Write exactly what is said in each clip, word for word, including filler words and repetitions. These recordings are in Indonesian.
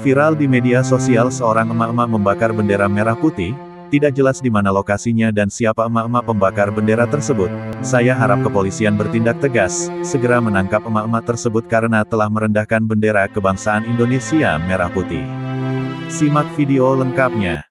Viral di media sosial seorang emak-emak membakar bendera merah putih, tidak jelas di mana lokasinya dan siapa emak-emak pembakar bendera tersebut. Saya harap kepolisian bertindak tegas, segera menangkap emak-emak tersebut karena telah merendahkan bendera kebangsaan Indonesia merah putih. Simak video lengkapnya.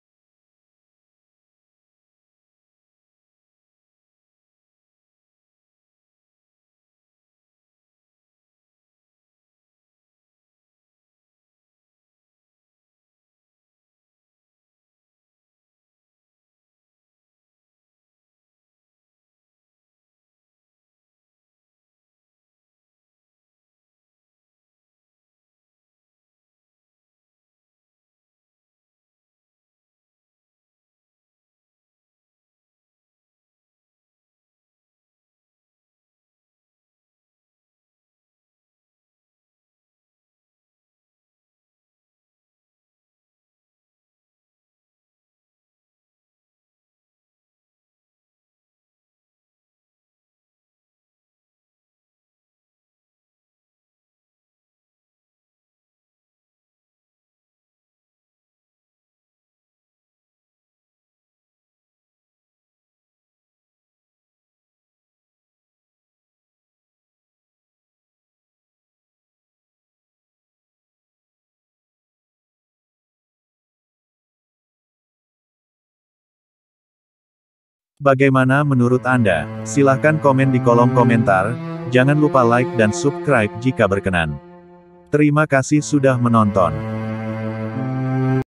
Bagaimana menurut Anda? Silahkan komen di kolom komentar, jangan lupa like dan subscribe jika berkenan. Terima kasih sudah menonton.